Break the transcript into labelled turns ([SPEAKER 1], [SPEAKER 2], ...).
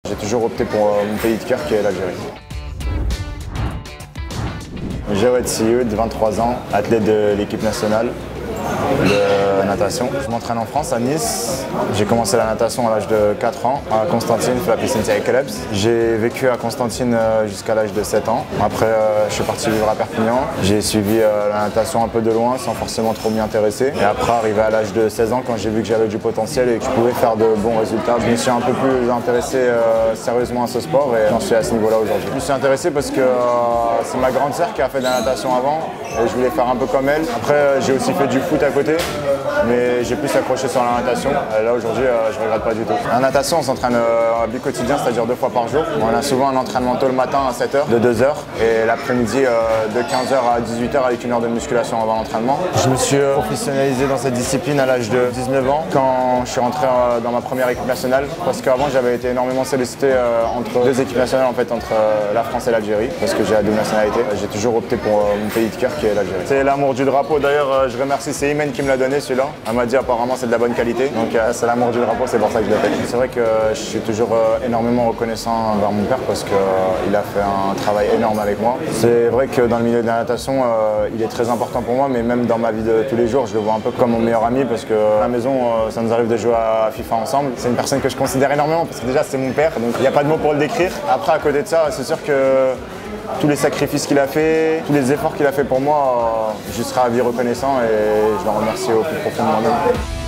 [SPEAKER 1] J'ai toujours opté pour mon pays de cœur qui est l'Algérie. Jawed Sioud, 23 ans, athlète de l'équipe nationale de natation. Je m'entraîne en France, à Nice. J'ai commencé la natation à l'âge de 4 ans, à Constantine, la piscine Thierry-Kelebs. J'ai vécu à Constantine jusqu'à l'âge de 7 ans. Après, je suis parti vivre à Perpignan. J'ai suivi la natation un peu de loin, sans forcément trop m'y intéresser. Et après, arrivé à l'âge de 16 ans, quand j'ai vu que j'avais du potentiel et que je pouvais faire de bons résultats, je me suis un peu plus intéressé sérieusement à ce sport et j'en suis à ce niveau-là aujourd'hui. Je me suis intéressé parce que c'est ma grande sœur qui a fait de la natation avant et je voulais faire un peu comme elle. Après, j'ai aussi fait du foot à côté, mais j'ai plus accroché sur la natation. Et là aujourd'hui, je regrette pas du tout. La natation, on s'entraîne à but quotidien, c'est-à-dire 2 fois par jour. On a souvent un entraînement tôt le matin à 7 h, de 2 h, et l'après-midi de 15 h à 18 h avec 1 heure de musculation avant l'entraînement. Je me suis professionnalisé dans cette discipline à l'âge de 19 ans, quand je suis rentré dans ma première équipe nationale, parce qu'avant j'avais été énormément sollicité entre 2 équipes nationales, en fait, entre la France et l'Algérie, parce que j'ai la double nationalité. J'ai toujours opté pour mon pays de cœur qui est l'Algérie. C'est l'amour du drapeau, d'ailleurs je remercie Imen qui me l'a donné celui-là. Elle m'a dit apparemment c'est de la bonne qualité, donc c'est l'amour du drapeau, c'est pour ça que je l'ai fait. C'est vrai que je suis toujours énormément reconnaissant envers mon père parce qu'il a fait un travail énorme avec moi. C'est vrai que dans le milieu de la natation, il est très important pour moi, mais même dans ma vie de tous les jours, je le vois un peu comme mon meilleur ami parce que à la maison, ça nous arrive de jouer à FIFA ensemble. C'est une personne que je considère énormément parce que déjà c'est mon père, donc il n'y a pas de mots pour le décrire. Après, à côté de ça, c'est sûr que tous les sacrifices qu'il a fait, tous les efforts qu'il a fait pour moi, je serai à vie reconnaissant et je le remercie au plus profond de moi-même.